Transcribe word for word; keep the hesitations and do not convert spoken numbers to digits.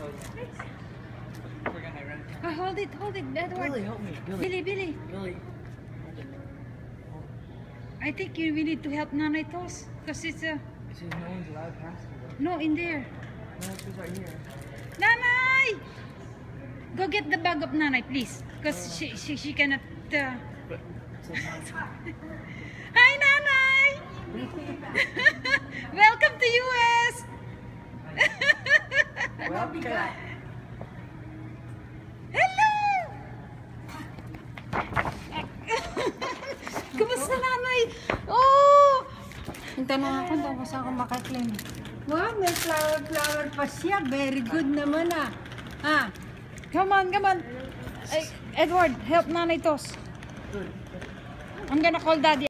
Oh, hold it, hold it, Edward. Billy, help me. Billy. Billy, Billy. Billy. I think you, we need to help Nanay Tos because it's a. It says no one's allowed past here. No, in there. No, it says right here. Nanay! Go get the bag of Nanay, please. Because she, she, she cannot... Uh... But it says no. Hi, Nanay! Welcome to U S! Welcome. Hello! Kumusta, Nanay? Oh! Hinta na ako, tapos ako makaklaim. Wow, may flower-flower pa siya. Very good naman ah. Ah. Come on, come on. Ay, Edward, help Nanay Tos. I'm gonna call Daddy.